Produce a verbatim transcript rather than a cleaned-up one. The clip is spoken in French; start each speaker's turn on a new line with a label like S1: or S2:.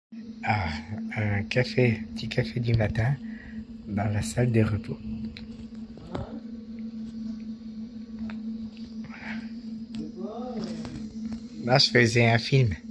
S1: Ah, un café, petit café du matin dans la salle des repos. Là, je faisais un film.